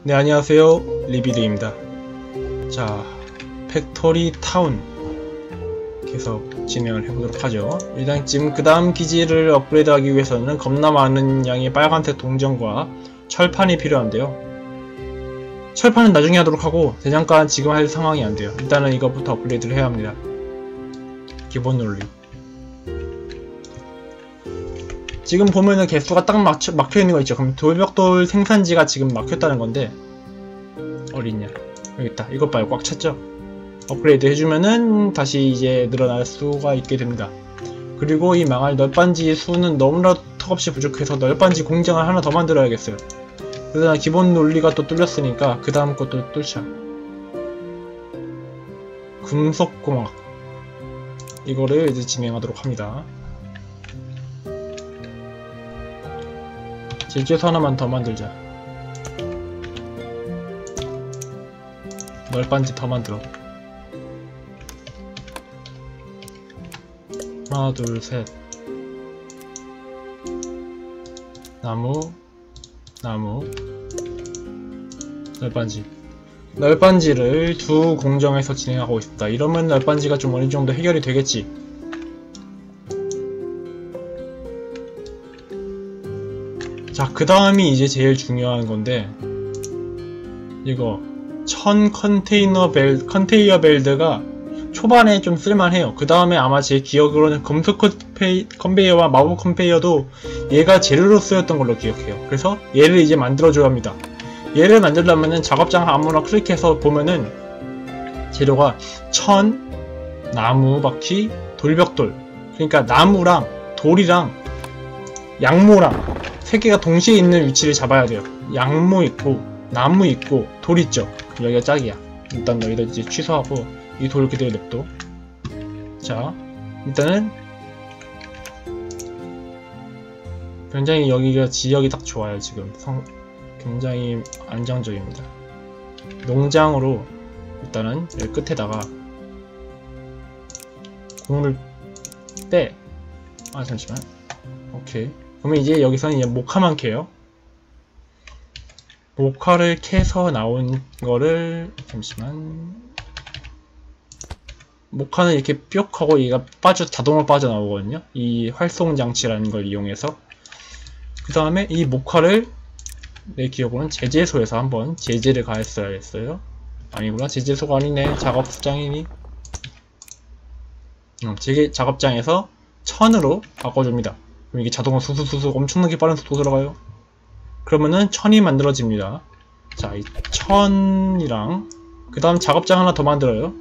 네, 안녕하세요. 리비드입니다. 자, 팩토리 타운 계속 진행을 해보도록 하죠. 일단 지금 그 다음 기지를 업그레이드 하기 위해서는 겁나 많은 양의 빨간색 동전과 철판이 필요한데요. 철판은 나중에 하도록 하고 대장간 지금 할 상황이 안 돼요. 일단은 이것부터 업그레이드를 해야 합니다. 기본 논리. 지금 보면은 개수가 딱 막혀있는 거 있죠. 그럼 돌벽돌 생산지가 지금 막혔다는 건데, 어딨냐? 여기 있다. 이것 봐요. 꽉 찼죠? 업그레이드 해주면은 다시 이제 늘어날 수가 있게 됩니다. 그리고 이 망할 널빤지 수는 너무나 턱없이 부족해서 널빤지 공장을 하나 더 만들어야겠어요. 그러나 기본 논리가 또 뚫렸으니까 그 다음 것도 뚫자. 금속공학. 이거를 이제 진행하도록 합니다. 제주에서 하나만 더 만들자. 널빤지 더 만들어. 하나 둘 셋. 나무 널빤지. 널빤지를 두 공정에서 진행하고 있다. 이러면 널빤지가 좀 어느 정도 해결이 되겠지. 자, 그 다음이 이제 제일 중요한 건데, 이거 컨테이어 벨트가 초반에 좀 쓸만해요. 그 다음에 아마 제 기억으로는 금속 컨베이어와 마법 컨베이어도 얘가 재료로 쓰였던 걸로 기억해요. 그래서 얘를 이제 만들어줘야 합니다. 얘를 만들려면은 작업장 아무나 클릭해서 보면은 재료가 천, 나무 바퀴, 돌벽돌. 그러니까 나무랑 돌이랑 양모랑 세 개가 동시에 있는 위치를 잡아야 돼요. 양모 있고 나무 있고 돌 있죠. 여기가 짝이야. 일단 여기다 이제 취소하고 이 돌 그대로 냅둬. 자, 일단은 굉장히 여기가 지역이 딱 좋아요. 지금 굉장히 안정적입니다. 농장으로 일단은 여기 끝에다가 공을 빼. 아, 잠시만. 오케이. 그러면 이제 여기서는 이제 목화만 캐요. 목화를 캐서 나온 거를, 잠시만. 목화는 이렇게 뿅 하고 얘가 자동으로 빠져나오거든요. 이 활송장치라는 걸 이용해서. 그 다음에 이 목화를 내 기억으로는 제재소에서 한번 제재를 가했어야겠어요. 아니구나. 제재소가 아니네. 작업장이니. 작업장에서 천으로 바꿔줍니다. 그럼 이게 자동으로 수수수수 엄청나게 빠른 속도로 들어가요. 그러면은 천이 만들어집니다. 자, 이 천이랑 그 다음 작업장 하나 더 만들어요.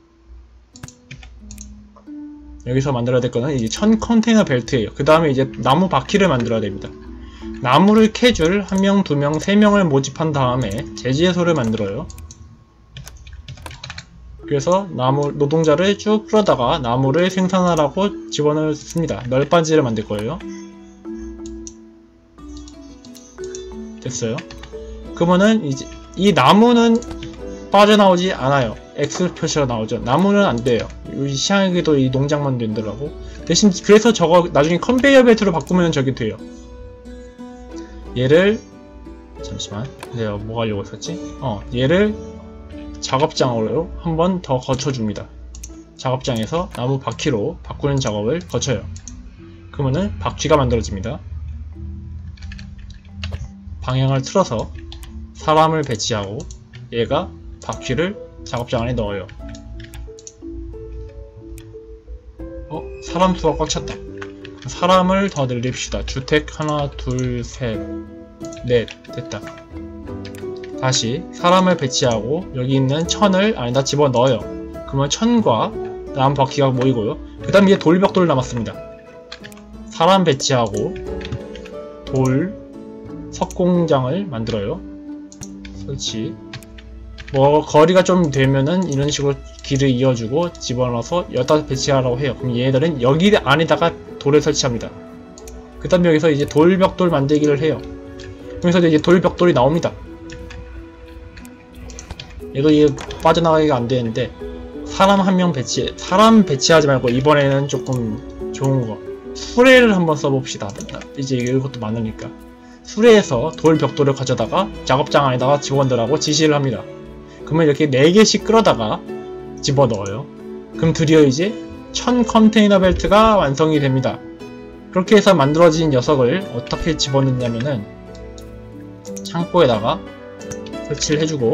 여기서 만들어야 될 거는 이제 천 컨테이너 벨트예요. 그 다음에 이제 나무 바퀴를 만들어야 됩니다. 나무를 캐줄 1명, 2명, 3명을 모집한 다음에 제지해소를 만들어요. 그래서 나무 노동자를 쭉 끌어다가 나무를 생산하라고 집어넣습니다. 널빤지를 만들 거예요. 됐어요. 그러면은 이제 이 나무는 빠져나오지 않아요. X 표시가 나오죠. 나무는 안 돼요. 시향에도 이 농장만 된다라고. 대신 그래서 저거 나중에 컨베이어 벨트로 바꾸면 저게 돼요. 얘를 잠시만. 내가 뭐 하려고 했었지? 얘를 작업장으로 한 번 더 거쳐줍니다. 작업장에서 나무 바퀴로 바꾸는 작업을 거쳐요. 그러면은 바퀴가 만들어집니다. 방향을 틀어서 사람을 배치하고 얘가 바퀴를 작업장 안에 넣어요. 사람 수가 꽉 찼다. 사람을 더 늘립시다. 주택 하나, 둘, 셋, 넷. 됐다. 다시 사람을 배치하고 여기 있는 천을 안에다 집어넣어요. 그러면 천과 나무 바퀴가 모이고요. 그 다음 이제 돌벽돌 남았습니다. 사람 배치하고 돌 석공장을 만들어요. 설치. 거리가 좀 되면은 이런 식으로 길을 이어주고 집어넣어서 여기다 배치하라고 해요. 그럼 얘네들은 여기 안에다가 돌을 설치합니다. 그 다음 여기서 이제 돌벽돌 만들기를 해요. 그래서 이제 돌벽돌이 나옵니다. 얘도 이게 빠져나가기가 안 되는데, 사람 한 명 사람 배치하지 말고 이번에는 조금 좋은 거. 수레를 한번 써봅시다. 이제 이것도 많으니까. 수레에서 돌 벽돌을 가져다가 작업장 안에다가 직원들하고 지시를 합니다. 그러면 이렇게 4개씩 끌어다가 집어넣어요. 그럼 드디어 이제 1000 컨테이너 벨트가 완성이 됩니다. 그렇게 해서 만들어진 녀석을 어떻게 집어넣냐면은 창고에다가 설치를 해주고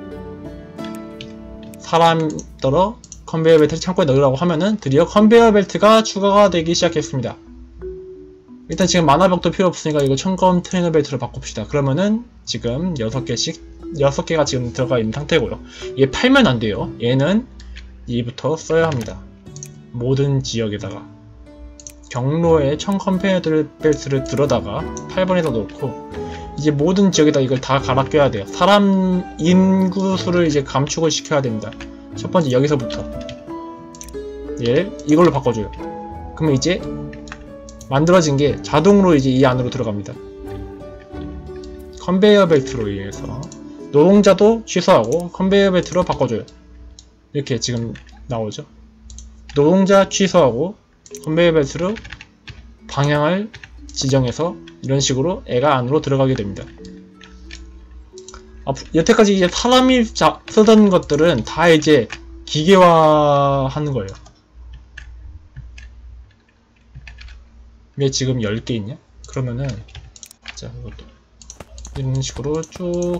사람더러 컨베이어 벨트를 창고에 넣으라고 하면은 드디어 컨베이어 벨트가 추가가 되기 시작했습니다. 일단 지금 만화벽도 필요 없으니까 이거 1000 컨테이너 벨트로 바꿉시다. 그러면은 지금 6개가 지금 들어가 있는 상태고요. 얘 팔면 안 돼요. 얘는 이부터 써야 합니다. 모든 지역에다가 경로에 1000 컨베이어 벨트를 들어다가 8번에다 놓고 이제 모든 지역에다 이걸 다 갈아 껴야 돼요. 사람 인구수를 이제 감축을 시켜야 됩니다. 첫 번째 여기서부터 이걸로 바꿔줘요. 그러면 이제 만들어진 게 자동으로 이제 이 안으로 들어갑니다. 컨베이어 벨트로 의해서 노동자도 취소하고 컨베이어 벨트로 바꿔줘요. 이렇게 지금 나오죠. 노동자 취소하고 컨베이어 벨트로 방향을 지정해서 이런 식으로 애가 안으로 들어가게 됩니다. 여태까지 이제 사람이 쓰던 것들은 다 이제 기계화 하는 거예요. 왜 지금 10개 있냐? 그러면은 자 이것도 이런 식으로 쭉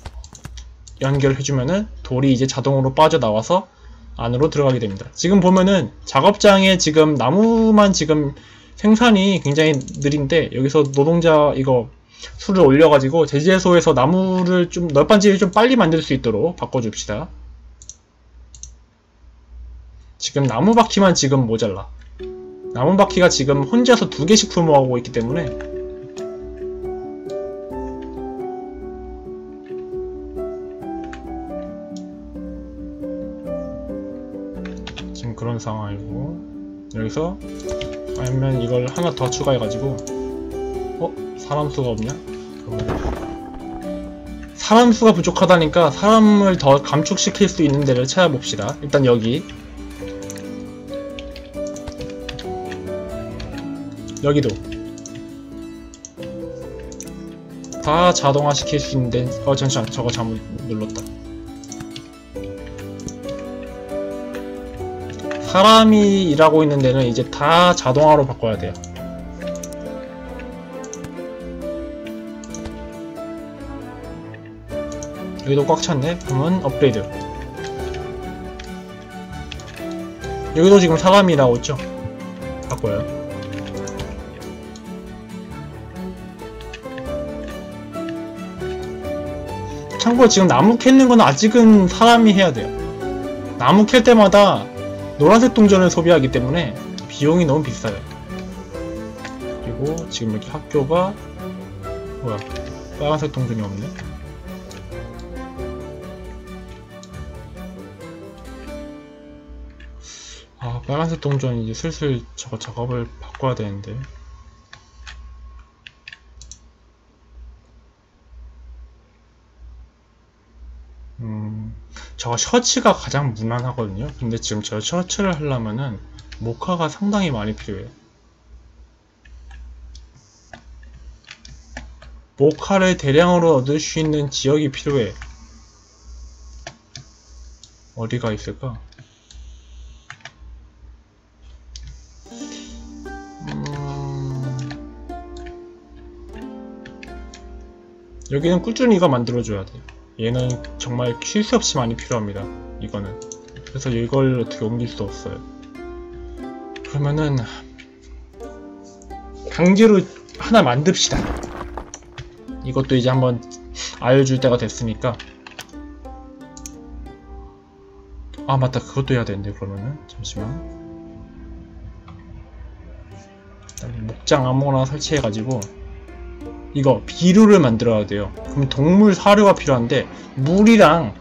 연결해주면은 돌이 이제 자동으로 빠져나와서 안으로 들어가게 됩니다. 지금 보면은 작업장에 지금 나무만 지금 생산이 굉장히 느린데 여기서 노동자 이거 수를 올려가지고 제재소에서 나무를 좀 널빤지를 좀 빨리 만들 수 있도록 바꿔줍시다. 지금 나무 바퀴만 지금 모자라. 나무 바퀴가 지금 혼자서 2개씩 소모하고 있기 때문에 지금 그런 상황이고 여기서 아니면 이걸 하나 더 추가해가지고 사람 수가 없냐? 그러면 사람 수가 부족하다니까 사람을 더 감축시킬 수 있는 데를 찾아봅시다. 일단 여기도 다 자동화 시킬 수 있는데 잠시만 저거 잘못 눌렀다. 사람이 일하고 있는 데는 이제 다 자동화로 바꿔야 돼요. 여기도 꽉 찼네? 그러면 업그레이드. 여기도 지금 사람이 일하고 있죠? 바꿔요. 참고로 지금 나무 캘는 건 아직은 사람이 해야 돼요. 나무 캘 때마다 노란색 동전을 소비하기 때문에 비용이 너무 비싸요. 그리고 지금 이렇게 학교가 뭐야 빨간색 동전이 없네. 빨간색 동전 이제 슬슬 저거 작업을 바꿔야 되는데. 저거 셔츠가 가장 무난하거든요. 근데 지금 저 셔츠를 하려면은 모카가 상당히 많이 필요해요. 모카를 대량으로 얻을 수 있는 지역이 필요해. 어디가 있을까? 여기는 꾸준히 이거 만들어줘야 돼요. 얘는 정말 쉴 새 없이 많이 필요합니다. 이거는. 그래서 이걸 어떻게 옮길 수 없어요. 그러면은 강제로 하나 만듭시다. 이것도 이제 한번 알려줄 때가 됐으니까. 맞다. 그것도 해야 되는데 그러면은 잠시만. 일단 목장 아무거나 설치해가지고 이거 비료를 만들어야 돼요. 그럼 동물 사료가 필요한데 물이랑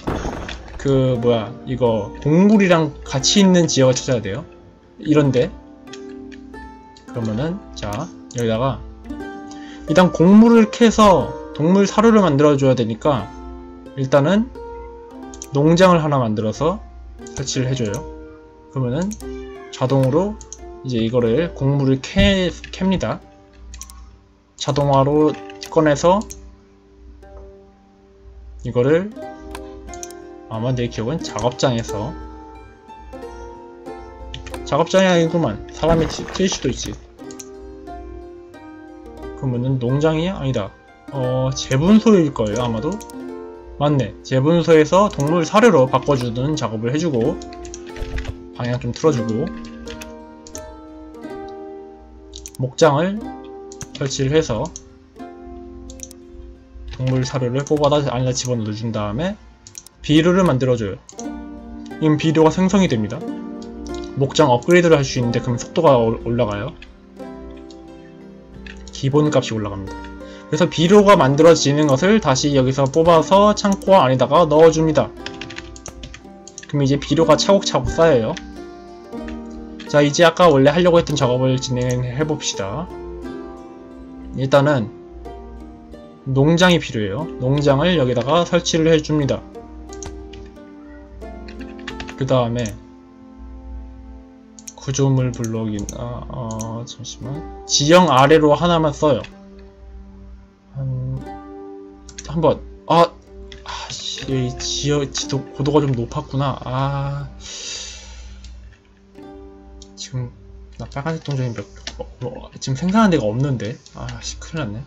이거 곡물이랑 같이 있는 지역을 찾아야 돼요. 이런데 그러면은 자 여기다가 일단 곡물을 캐서 동물 사료를 만들어 줘야 되니까 일단은 농장을 하나 만들어서 설치를 해줘요. 그러면은 자동으로 이제 이거를 곡물을 캡니다. 자동화로 꺼내서 이거를 아마 내 기억은 작업장에서, 작업장이 아니구만. 사람이 튈 수도 있지. 그러면은 농장이 아니다. 재분소일 거예요 아마도. 맞네. 재분소에서 동물 사료로 바꿔주는 작업을 해주고, 방향 좀 틀어주고, 목장을 설치를 해서 동물 사료를 뽑아다 안에다 집어넣어준 다음에 비료를 만들어줘요. 이건 비료가 생성이 됩니다. 목장 업그레이드를 할 수 있는데 그럼 속도가 올라가요. 기본값이 올라갑니다. 그래서 비료가 만들어지는 것을 다시 여기서 뽑아서 창고 안에다가 넣어줍니다. 그럼 이제 비료가 차곡차곡 쌓여요. 자, 이제 아까 원래 하려고 했던 작업을 진행해 봅시다. 일단은 농장이 필요해요. 농장을 여기다가 설치를 해줍니다. 그 다음에 구조물 블록이나 잠시만, 지형 아래로 하나만 써요. 한번 지도 고도가 좀 높았구나. 지금 나 빨간색 동전이 지금 생산한 데가 없는데. 큰일났네.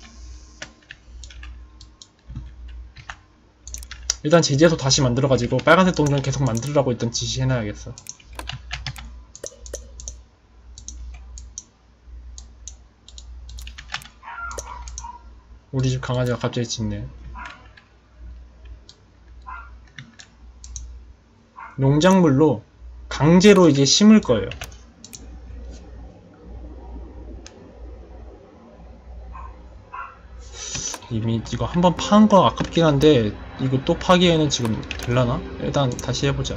일단 제재소 다시 만들어가지고 빨간색 동전 계속 만들으라고 일단 지시해놔야겠어. 우리 집 강아지가 갑자기 짖네. 농작물로 강제로 이제 심을 거예요. 이미 이거 한번 파는 거 아깝긴 한데 이거 또 파기에는 지금 될라나? 일단 다시 해보자.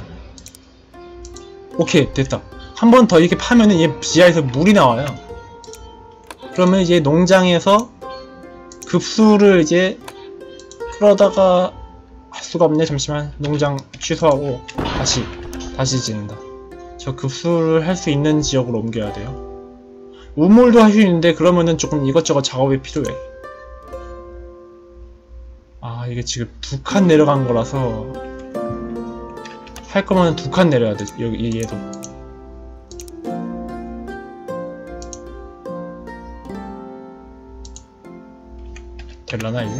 오케이, 됐다. 한 번 더 이렇게 파면은 얘 지하에서 물이 나와요. 그러면 이제 농장에서 급수를 이제 끌어다가 할 수가 없네. 잠시만, 농장 취소하고 다시 짓는다. 저 급수를 할 수 있는 지역으로 옮겨야 돼요. 우물도 할 수 있는데 그러면은 조금 이것저것 작업이 필요해. 이게 지금 2칸 내려간 거라서 할 거면 2칸 내려야 돼. 여기 얘도. 될라나 이제?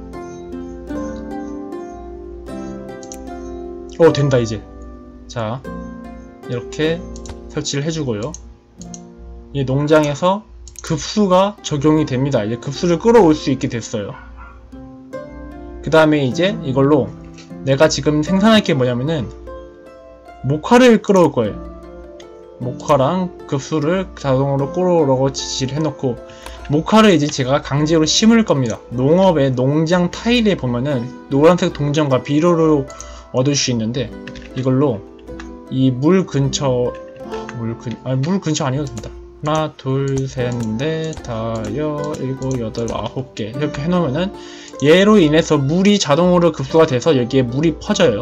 된다 이제. 자, 이렇게 설치를 해주고요. 이 농장에서 급수가 적용이 됩니다. 이제 급수를 끌어올 수 있게 됐어요. 그 다음에 이제 이걸로 내가 지금 생산할 게 뭐냐면은 목화를 끌어올 거예요. 목화랑 급수를 자동으로 끌어오라고 지시를 해놓고, 목화를 이제 제가 강제로 심을 겁니다. 농업의 농장 타일에 보면은 노란색 동전과 비료를 얻을 수 있는데, 이걸로 이 물 근처 물 근처 아니어도 된다. 하나, 둘, 셋, 넷, 다섯, 일곱, 여덟, 9개 이렇게 해놓으면은 얘로 인해서 물이 자동으로 급수가 돼서 여기에 물이 퍼져요.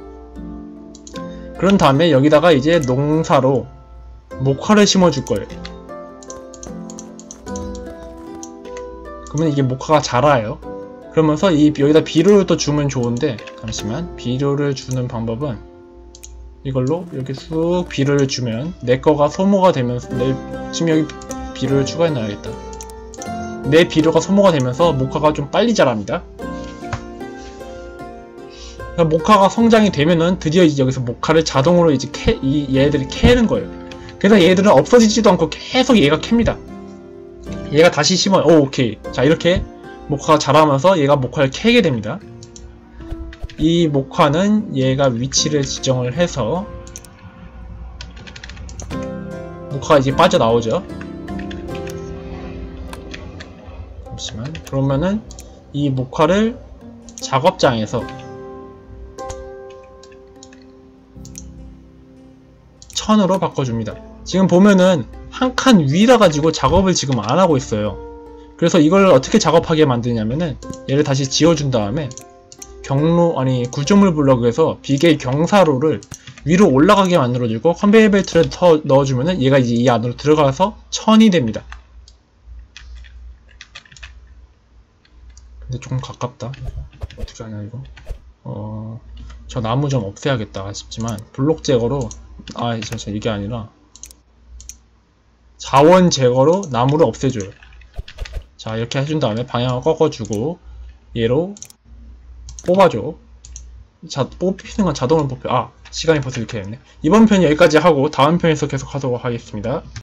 그런 다음에 여기다가 이제 농사로 목화를 심어줄 거예요. 그러면 이게 목화가 자라요. 그러면서 여기다 비료를 또 주면 좋은데, 잠시만, 비료를 주는 방법은 이걸로 이렇게 쑥 비료를 주면 내 거가 소모가 되면서, 지금 여기 비료를 추가해 놔야겠다. 내 비료가 소모가 되면서 목화가 좀 빨리 자랍니다. 목화가 성장이 되면은 드디어 이제 여기서 목화를 자동으로 이제 얘들이 캐는 거예요. 그래서 얘들은 없어지지도 않고 계속 얘가 캡니다. 얘가 다시 심어요. 오케이. 자, 이렇게 목화가 자라면서 얘가 목화를 캐게 됩니다. 이 목화는 얘가 위치를 지정을 해서 목화가 이제 빠져나오죠. 잠시만. 그러면은 이 목화를 작업장에서 천으로 바꿔줍니다. 지금 보면은 한 칸 위라 가지고 작업을 지금 안 하고 있어요. 그래서 이걸 어떻게 작업하게 만드냐면은 얘를 다시 지워준 다음에 구조물 블럭에서 비계 경사로를 위로 올라가게 만들어주고 컨베이어 벨트를 더 넣어주면은 얘가 이제 이 안으로 들어가서 천이 됩니다. 근데 조금 가깝다. 어떻게 하냐 이거. 저 나무 좀 없애야겠다 싶지만 블록 제거로 이게 아니라 자원 제거로 나무를 없애줘요. 자, 이렇게 해준 다음에 방향을 꺾어주고 얘로 뽑아줘. 자, 뽑히는 건 자동으로 뽑혀. 시간이 벌써 이렇게 됐네. 이번 편 여기까지 하고 다음 편에서 계속 하도록 하겠습니다.